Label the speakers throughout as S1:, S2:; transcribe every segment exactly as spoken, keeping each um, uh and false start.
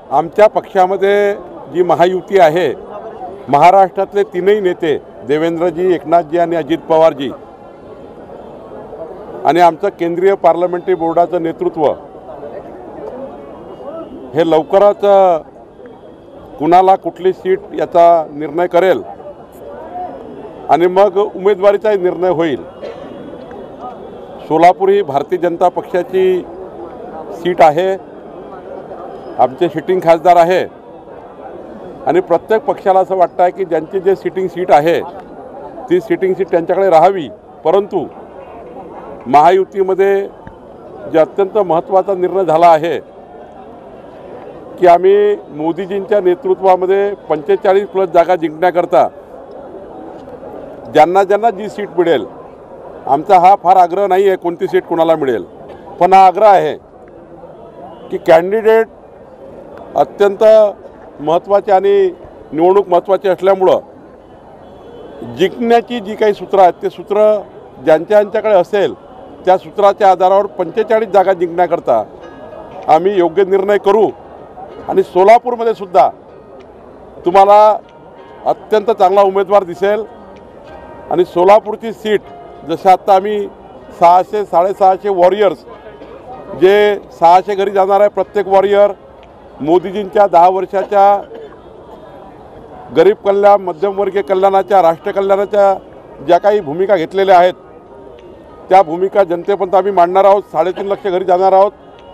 S1: आमच्या पक्षामध्ये जी महायुती आहे, महाराष्ट्रातले तीनही नेते देवेंद्रजी, एकनाथजी आणि अजित पवारजी आणि आमचं केंद्रीय पार्लमेंटरी बोर्डाचं नेतृत्व हे लवकरच कुणाला कुठली सीट याचा निर्णय करेल आणि मग उमेदवारीचा निर्णय होईल। सोलापूर ही भारतीय जनता पक्षाची सीट आहे, आमचे सिटिंग खासदार आहे आणि प्रत्येक पक्षाला असं वाटतं आहे की ज्यांची जे सिटिंग सीट आहे ती सिटिंग सीट त्यांच्याकडे राहावी। परंतु महायुतीमध्ये जे अत्यंत महत्त्वाचा निर्णय झाला आहे की आम्ही मोदीजींच्या नेतृत्वामध्ये पंचेचाळीस प्लस जागा जिंकण्याकरता ज्यांना ज्यांना जी सीट मिळेल, आमचा हा फार आग्रह नाही आहे कोणती सीट कोणाला मिळेल, पण हा आग्रह आहे की कॅन्डिडेट अत्यंत महत्त्वाचे आणि निवडणूक महत्त्वाची असल्यामुळं जिंकण्याची जी काही सूत्र आहेत ते सूत्र ज्यांच्या ज्यांच्याकडे असेल त्या सूत्राच्या आधारावर पंचेचाळीस जागा जिंकण्याकरता आम्ही योग्य निर्णय करू। आणि सोलापूरमध्ये सुद्धा तुम्हाला अत्यंत चांगला उमेदवार दिसेल आणि सोलापूरची सीट जसं आता आम्ही सहाशे साडेसहाशे वॉरियर्स जे सहाशे घरी जाणार आहे प्रत्येक वॉरियर मोदीजींच्या दहा वर्षाच्या गरीब कल्याण मध्यमवर्गीय कल्याणाच्या राष्ट्र कल्याणाच्या ज्या काही भूमिका घेतलेल्या आहेत त्या भूमिका जनतेपर्यंत आम्ही मांडणार आहोत। साडेतीन लक्ष घरी जाणार आहोत।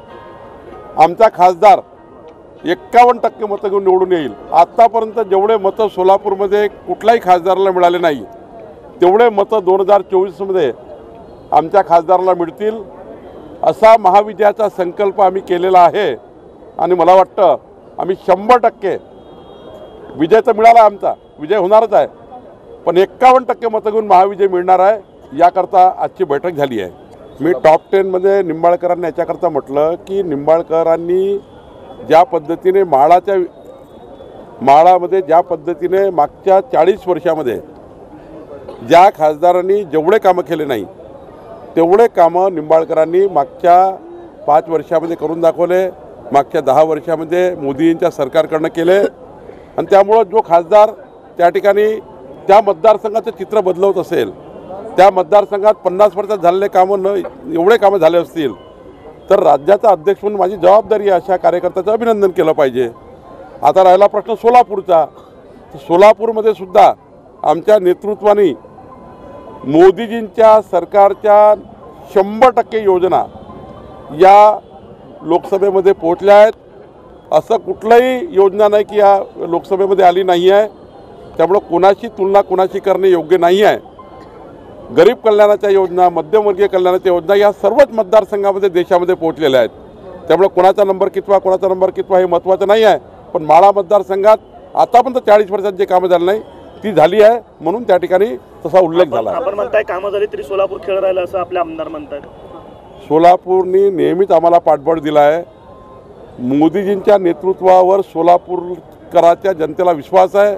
S1: आमचा खासदार एक्कावन्न टक्के मतं घेऊन निवडून येईल। आत्तापर्यंत जेवढे मतं सोलापूरमध्ये कुठल्याही खासदाराला मिळाले नाही तेवढे मतं दोन हजार चोवीसमध्ये आमच्या खासदाराला मिळतील असा महाविजयाचा संकल्प आम्ही केलेला आहे आणि मला वाटतं आम्ही शंभर टक्के विजय तर मिळाला, आमचा विजय होणारच आहे, पण एक्कावन्न टक्के मतं घेऊन महाविजय मिळणार आहे। याकरता आजची बैठक झाली आहे। मी टॉप टेनमध्ये निंबाळकरांनी याच्याकरता म्हटलं की निंबाळकरांनी ज्या पद्धतीने माळाच्या माळामध्ये ज्या पद्धतीने मागच्या चाळीस वर्षामध्ये ज्या खासदारांनी जेवढे कामं केले नाही तेवढे कामं निंबाळकरांनी मागच्या पाच वर्षामध्ये करून दाखवले, मागच्या दहा वर्षामध्ये मोदींच्या सरकारकडनं केले आणि त्यामुळं जो खासदार त्या ठिकाणी त्या मतदारसंघाचं चित्र बदलवत असेल, त्या मतदारसंघात पन्नास वर्षात झालेले कामं न एवढे कामं झाले असतील तर राज्याचा अध्यक्ष म्हणून माझी जबाबदारी आहे अशा कार्यकर्त्याचं अभिनंदन केलं पाहिजे। आता राहिला प्रश्न सोलापूरचा, तर सोलापूरमध्ये सुद्धा आमच्या नेतृत्वाने मोदीजींच्या सरकारच्या शंभर टक्के योजना या लोकसभेमध्ये पोहोचल्या आहेत। असं कुठलंही योजना नाही की या लोकसभेमध्ये आली नाही आहे, त्यामुळं कोणाची तुलना कोणाशी करणे योग्य नाही आहे। गरीब कल्याणाच्या योजना, मध्यमवर्गीय कल्याणाच्या योजना या सर्वच मतदारसंघामध्ये देशामध्ये पोहोचलेल्या आहेत। त्यामुळे कोणाचा नंबर कितवा कोणाचा नंबर कितवा हे महत्त्वाचं नाही आहे, पण माळा मतदारसंघात आतापर्यंत चाळीस वर्षात जे कामं झाली नाही ती झाली आहे म्हणून त्या ठिकाणी तसा उल्लेख झाला।
S2: आपण म्हणताय कामं झाली तरी सोलापूर खेळ राहिलं असं आपले आमदार म्हणतात।
S1: सोलापूरनी नेहमीच आम्हाला पाठबळ दिला आहे। मोदीजींच्या नेतृत्वावर सोलापूरकरांच्या जनतेला विश्वास आहे।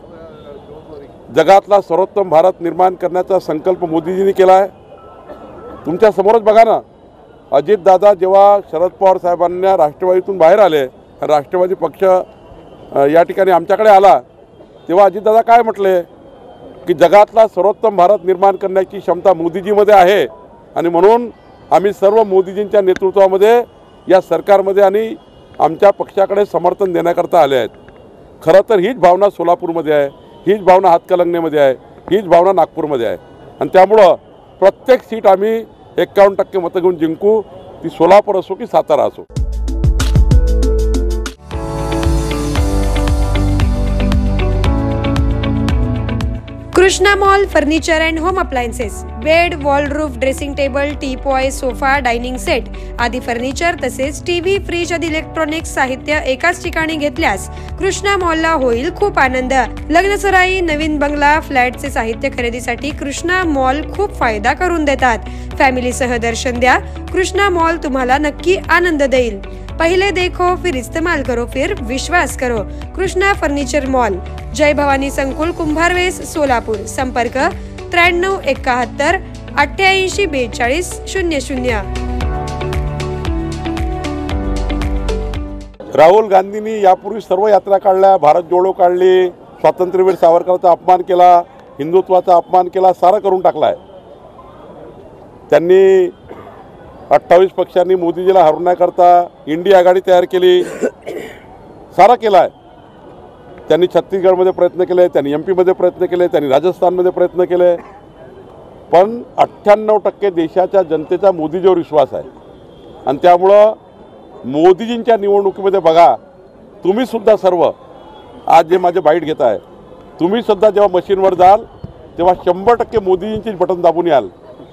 S1: जगातला सर्वोत्तम भारत निर्माण करण्याचा संकल्प मोदीजींनी केला आहे। तुमच्या समोरच बघा ना, अजितदादा जेव्हा शरद पवार साहेबांना राष्ट्रवादीतून बाहेर आले, राष्ट्रवादी पक्ष या ठिकाणी आमच्याकडे आला, तेव्हा अजितदादा काय म्हटले की जगातला सर्वोत्तम भारत निर्माण करण्याची क्षमता मोदीजीमध्ये आहे आणि म्हणून आम्ही सर्व मोदीजींच्या नेतृत्वामध्ये या सरकारमध्ये आणि आमच्या पक्षाकडे समर्थन देण्याकरता आले आहेत। खरं तर हीच भावना सोलापूरमध्ये आहे, हीच भावना हातकलंगणीमध्ये आहे, हीच भावना नागपूरमध्ये आहे आणि त्यामुळं प्रत्येक सीट आम्ही एक्कावन्न टक्के मतं घेऊन जिंकू, ती सोलापूर असो की सातारा असो।
S3: Krishna mall furniture and home appliances, bed, wall roof, dressing table, teapoy, sofa, dining set आदी फर्निचर तसेच टीव्ही, फ्रीज आदी इलेक्ट्रॉनिक्स साहित्य एकाच ठिकाणी घेतल्यास कृष्णा मॉलला होईल खूप आनंद। लग्नसराई, नवीन बंगला, फ्लॅटचे साहित्य खरेदीसाठी कृष्णा मॉल खूप फायदा करून देतात। फॅमिलीसह दर्शन द्या, कृष्णा मॉल तुम्हाला नक्की आनंद देईल। पहले देखो फिर इस्तेमाल करो फिर विश्वास करो। कृष्णा फर्निचर मॉल, जय भवानी संकुल, कुंभारवेस, सोलापूर। संपर्क त्र्याण्णव एकाहत्तर अठ्ठ्याऐंशी बेचाळीस शून्य शून्य।
S1: राहुल गांधींनी यापूर्वी सर्व यात्रा काढल्या, भारत जोडो काढली, स्वातंत्र्यवीर सावरकरांचा अपमान केला, हिंदुत्वाचा अपमान केला, सारा करून टाकला आहे. त्यांनी अठ्ठावीस पक्षांनी मोदीजीला हरवण्याकरता इंडिया आघाडी तयार केली, सारा केला आहे. त्यांनी छत्तीसगडमध्ये प्रयत्न केले, त्यांनी एम पीमध्ये प्रयत्न केले, त्यांनी राजस्थानमध्ये प्रयत्न केले, पण अठ्ठ्याण्णव टक्के देशाच्या जनतेचा मोदीजीवर विश्वास आहे. आणि त्यामुळं मोदीजींच्या निवडणुकीमध्ये बघा, तुम्हीसुद्धा सर्व आज जे माझे बाईट घेत आहे, तुम्हीसुद्धा जेव्हा मशीनवर जाल तेव्हा शंभर टक्के मोदीजींचीच बटन दाबून याल.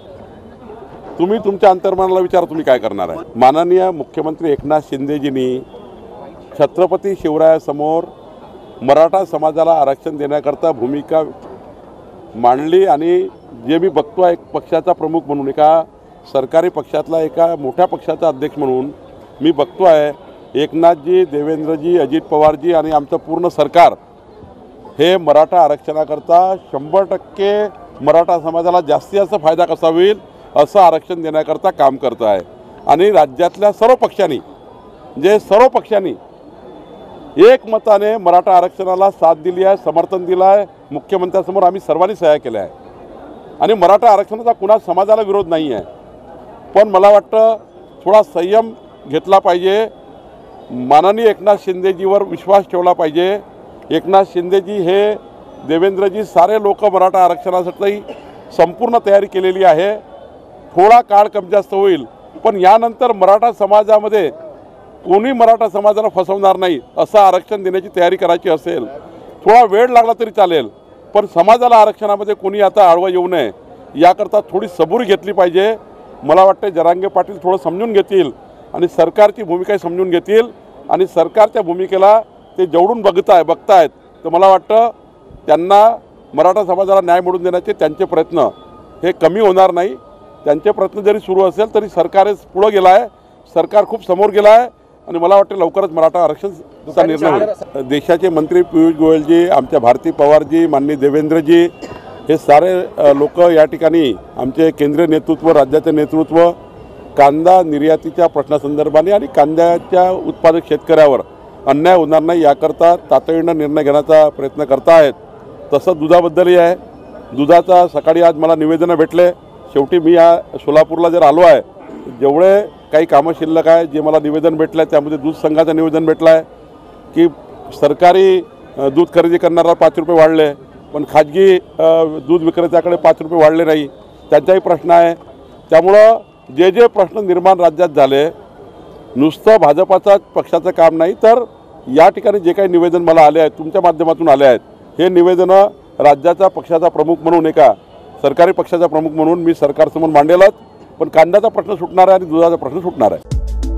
S1: तुम्ही तुमच्या अंतर्मनाला विचार, तुम्ही काय करणार आहे. माननीय मुख्यमंत्री एकनाथ शिंदेजींनी छत्रपती शिवरायासमोर मराठा समाजाला आरक्षण देण्याकरता भूमिका मांडली. आणि जे मी बघतो आहे, एक पक्षाचा प्रमुख म्हणून, एका सरकारी पक्षातला एका मोठ्या पक्षाचा अध्यक्ष म्हणून मी बघतो आहे, एकनाथजी, देवेंद्रजी, अजित पवारजी आणि आमचं पूर्ण सरकार हे मराठा आरक्षणाकरता शंभर टक्के मराठा समाजाला जास्तीत जास्त फायदा कसा होईल असं आरक्षण देण्याकरता काम करत आहे. आणि राज्यातल्या सर्व पक्षांनी, जे सर्व पक्षांनी एकमताने मराठा आरक्षणाला साथ दिली आहे, समर्थन दिलं आहे. मुख्यमंत्र्यांसमोर आम्ही सर्वांनी सह्या केल्या आहे. आणि मराठा आरक्षणाचा कुणा समाजाला विरोध नाही आहे, पण मला वाटतं थोडा संयम घेतला पाहिजे. माननीय एकनाथ शिंदेजीवर विश्वास ठेवला पाहिजे. एकनाथ शिंदेजी हे, देवेंद्रजी, सारे लोक मराठा आरक्षणासाठी संपूर्ण तयारी केलेली आहे. थोडा काळ कमी जास्त होईल, पण यानंतर मराठा समाजामध्ये कोणी मराठा समाजाला फसवणार नाही असं आरक्षण देण्याची तयारी करायची असेल, थोडा वेळ लागला तरी चालेल, पण समाजाला आरक्षणामध्ये कोणी आता आडवं येऊ नये याकरता थोडी सबुरी घेतली पाहिजे. मला वाटते जरांगे पाटील थोडं समजून घेतील आणि सरकारची भूमिका समजून घेतील. आणि सरकारच्या भूमिकेला ते जेवढून बघताय बघतायत तर मला वाटतं त्यांना मराठा समाजाला न्याय मिळवून देण्याचे त्यांचे प्रयत्न हे कमी होणार नाही. त्यांचे प्रयत्न जरी सुरू असेल तरी सरकार पुढं गेलं आहे, सरकार खूप समोर गेलं आहे. आणि मला वाटतं लवकरच मराठा आरक्षणाचा निर्णय होईल. देशाचे मंत्री पियुष गोयलजी, आमच्या भारती पवारजी, माननीय देवेंद्रजी, हे सारे लोक या ठिकाणी आमचे केंद्रीय नेतृत्व, राज्याचे नेतृत्व कांदा निर्यातीच्या प्रश्नासंदर्भाने आणि कांद्याच्या उत्पादक शेतकऱ्यावर अन्याय होणार नाही याकरता तातडीनं निर्णय घेण्याचा प्रयत्न करतायत. तसं दुधाबद्दलही आहे. दुधाचा सकाळी आज मला निवेदनं भेटले. शेवटी मी या सोलापूरला जर आलो आहे, जेवढे काही कामं शिल्लक आहे, जे मला निवेदन भेटलं आहे त्यामध्ये दूध संघाचं निवेदन भेटलं आहे की सरकारी दूध खरेदी करणारा पाच रुपये वाढले, पण खाजगी दूध विक्रेत्याकडे पाच रुपये वाढले नाही, त्यांचाही प्रश्न आहे. त्यामुळं जे जे प्रश्न निर्माण राज्यात झाले, नुसतं भाजपाचाच पक्षाचं काम नाही, तर या ठिकाणी जे काही निवेदन मला आले आहेत, तुमच्या माध्यमातून आले आहेत, हे निवेदनं राज्याचा पक्षाचा प्रमुख म्हणून, एका सरकारी पक्षाचा प्रमुख म्हणून मी सरकारसमोर मांडेलच. पण कांद्याचा प्रश्न सुटणार आहे आणि दुधाचा प्रश्न सुटणार आहे.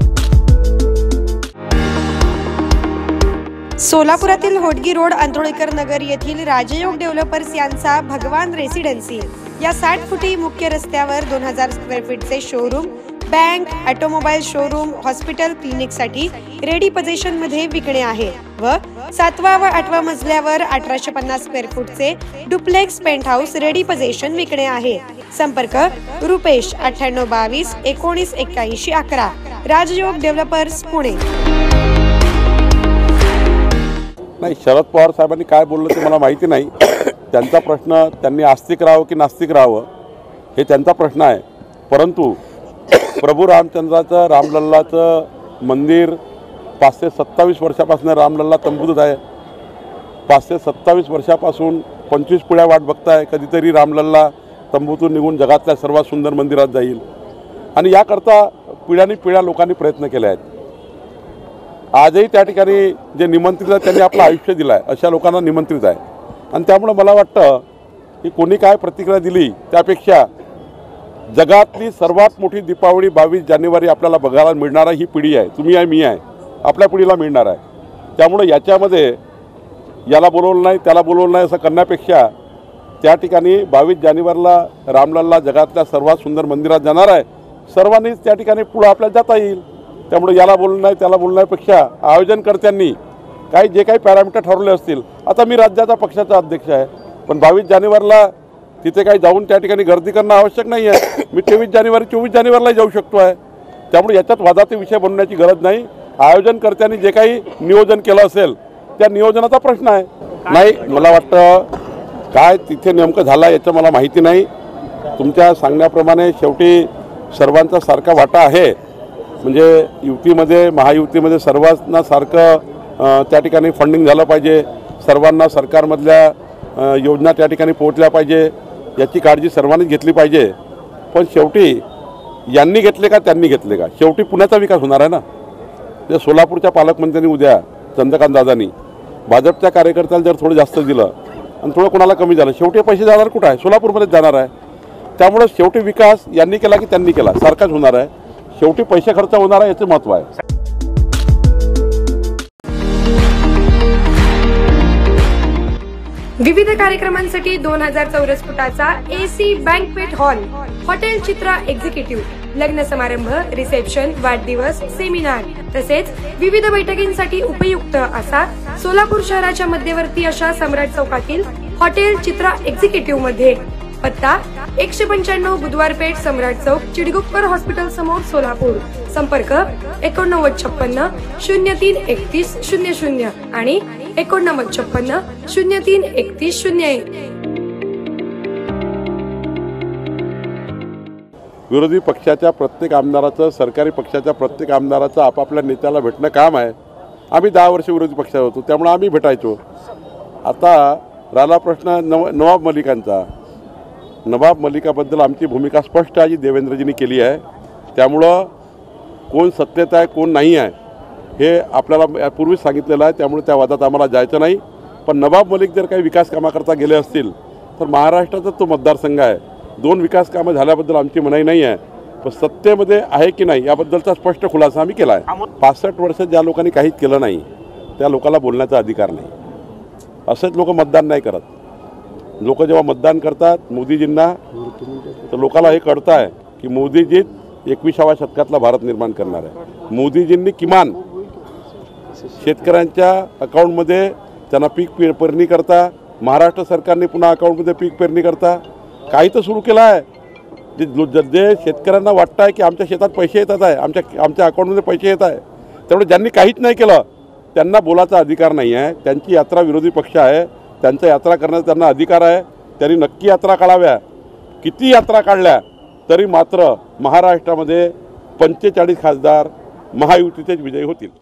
S3: सोलापुरातील होटगी रोड, आंतोळीकर नगर येथील राजयोग डेव्हलपर्स यांचा भगवान रेसिडेन्सी या साठ फुटी मुख्य रस्त्यावर दोन हजार स्क्वेअर फीटचे showroom, bank, automobile showroom, hospital, क्लिनिकसाठी रेडी पोझिशन मध्ये विकणे आहे व सातवा व आठवा मजल्यावर अठराशे पन्नास स्क्वेअर फूटचे duplex penthouse ready position विकणे आहे. संपर्क रुपेश अठ्ठ्याण्णव बावीस एकोणीस एक्क्याऐंशी अकरा, राजयोग डेव्हलपर्स, पुणे.
S1: नाही, शरद पवार साहेबांनी काय बोललं ते मला माहिती नाही. त्यांचा प्रश्न, त्यांनी आस्तिक राहावं की नास्तिक राहावं हे त्यांचा प्रश्न आहे. परंतु प्रभू रामचंद्राचं, रामलल्लाचं मंदिर पाचशे सत्तावीस वर्षापासून रामलल्ला तंबूत आहे. पाचशे सत्तावीस वर्षापासून पंचवीस पिढ्या वाट बघताय कधीतरी रामलल्ला तंबूतून निघून जगातल्या सर्वात सुंदर मंदिरात जाईल. आणि याकरता पिढ्यानी पिढ्या लोकांनी प्रयत्न केले आहेत. आजही त्या ठिकाणी जे निमंत्रित आहेत त्यांनी आपलं आयुष्य दिलं आहे, अशा लोकांना निमंत्रित आहे. आणि त्यामुळे मला वाटतं की कोणी काय प्रतिक्रिया दिली त्यापेक्षा जगातली सर्वात मोठी दीपावली बावीस जानेवारी आपल्याला बघायला मिळणारा ही पिढी आहे. तुम्ही आहे, मी आहे, आपल्या पिढीला मिळणार आहे. त्यामुळे याच्यामध्ये याला बोलवलं नाही त्याला बोलवलं नाही असं करण्यापेक्षा त्या ठिकाणी बावीस जानेवारीला रामलल्ला जगातल्या सर्वात सुंदर मंदिरात जाणार आहे. सर्वांनीच त्या ठिकाणी पुढं आपल्याला जाता येईल. त्यामुळे याला बोलणं नाही त्याला बोलण्यापेक्षा आयोजनकर्त्यांनी काही जे काही पॅरामीटर ठरवले असतील, आता मी राज्याचा पक्षाचा अध्यक्ष आहे, पण बावीस जानेवारीला तिथे काही जाऊन त्या ठिकाणी गर्दी करणं आवश्यक नाही आहे. मी तेवीस जानेवारी चोवीस जानेवारीला जाऊ शकतो आहे. त्यामुळे याच्यात वादाचे विषय बनवण्याची गरज नाही. आयोजनकर्त्यांनी जे काही नियोजन केलं असेल त्या नियोजनाचा प्रश्न आहे. नाही, मला वाटतं काय तिथे नेमकं झालं याचं मला माहिती नाही. तुमच्या सांगण्याप्रमाणे शेवटी सर्वांचा सारखा वाटा आहे. म्हणजे युतीमध्ये महायुतीमध्ये सर्वांना सारखं अ, त्या ठिकाणी फंडिंग झालं पाहिजे, सर्वांना सरकारमधल्या अ, योजना त्या ठिकाणी पोहोचल्या पाहिजे याची काळजी सर्वांनीच घेतली पाहिजे. पण शेवटी यांनी घेतले का त्यांनी घेतले का, शेवटी पुण्याचा विकास होणार आहे ना. म्हणजे सोलापूरच्या पालकमंत्र्यांनी उद्या चंद्रकांत दादांनी भाजपच्या कार्यकर्त्याला जर थोडं जास्त दिलं आणि थोडं कोणाला कमी झालं, शेवटी पैसे जाणार कुठं आहे, सोलापूरमध्येच जाणार आहे. त्यामुळे शेवटी विकास यांनी केला की त्यांनी केला सारखाच होणार आहे. शेवटी पैसे खर्च होणार आहे याचं महत्त्व आहे.
S3: विविध कार्यक्रमांसाठी दोन हजार चौरस फुटाचा AC banquet hall, hotel Chitra executive, लग्न समारंभ, रिसेप्शन, वाढदिवस, सेमिनार तसेच विविध बैठकींसाठी उपयुक्त असा सोलापूर शहराच्या मध्यवर्ती अशा सम्राट चौकातील हॉटेल चित्रा एक्झिक्युटिव्ह मध्ये. पत्ता एकशे पंच्याण्णव बुधवार पेठ, सम्राट चौक, चिडगुप्पर हॉस्पिटल समोर, सोलापूर. संपर्क एकोणनव्वद छप्पन्न शून्य तीन एकतीस शून्य शून्य आणि एकोणनव्वद छप्पन्न शून्य तीन एकतीस शून्य एक.
S1: विरोधी पक्षाच्या प्रत्येक आमदाराचं, सरकारी पक्षाच्या प्रत्येक आमदाराचं आपापल्या नेत्याला भेटणं काम आहे. आम्ही दहा वर्ष विरोधी पक्षात होतो त्यामुळे आम्ही भेटायचो. आता राहिला प्रश्न नव नवाब मलिकांचा. नवाब मलिकाबद्दल आमची भूमिका स्पष्ट आहे जी देवेंद्रजींनी केली आहे. त्यामुळं कोण सत्तेत आहे कोण नाही आहे हे आपल्याला पूर्वीच सांगितलेलं आहे. त्यामुळे त्या वादात आम्हाला जायचं नाही. पण नवाब मलिक जर काही विकास कामाकरता गेले असतील तर महाराष्ट्राचा तो मतदारसंघ आहे. दोन विकास कामं झाल्याबद्दल आमची मनाई नाही आहे. पण सत्तेमध्ये आहे की नाही याबद्दलचा स्पष्ट खुलासा आम्ही केला आहे. पासष्ट वर्ष ज्या लोकांनी काहीच केलं नाही त्या लोकांना बोलण्याचा अधिकार नाही. असेच लोक मतदान नाही करत. लोक जेव्हा मतदान करतात मोदीजींना तर लोकांना हे कळतं आहे की मोदीजीच एकविसाव्या शतकातला भारत निर्माण करणार आहे. मोदीजींनी किमान शेतकऱ्यांच्या अकाउंटमध्ये त्यांना पीक पेरणी करता, महाराष्ट्र सरकारने पुन्हा अकाउंटमध्ये पीक पेरणी करता काही तर सुरू केलं आहे. जे जे शेतकऱ्यांना वाटतं आहे की आमच्या शेतात पैसे येतात आहे, आमच्या आमच्या अकाउंटमध्ये पैसे येत आहे, त्यामुळे ज्यांनी काहीच नाही केलं त्यांना बोलायचा अधिकार नाही आहे. त्यांची यात्रा विरोधी पक्ष आहे, त्यांच्या यात्रा करण्याचा त्यांना अधिकार आहे. त्यांनी नक्की यात्रा काढाव्या. किती यात्रा काढल्या तरी मात्र महाराष्ट्रामध्ये पंचेचाळीस खासदार महायुतीचेच विजयी होतील.